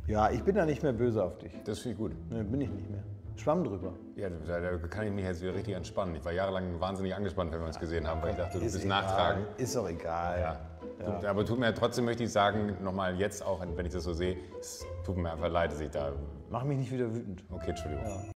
Ja, ich bin da nicht mehr böse auf dich. Das finde ich gut. Ne, bin ich nicht mehr. Schwamm drüber. Ja, da kann ich mich jetzt wieder richtig entspannen. Ich war jahrelang wahnsinnig angespannt, wenn wir uns gesehen haben, weil ich dachte, du bist egal. nachtragend. Ist doch egal. Ja. Aber tut mir trotzdem, möchte ich sagen, nochmal jetzt auch, wenn ich das so sehe, es tut mir einfach leid, dass ich da... Mach mich nicht wieder wütend. Okay, Entschuldigung. Ja.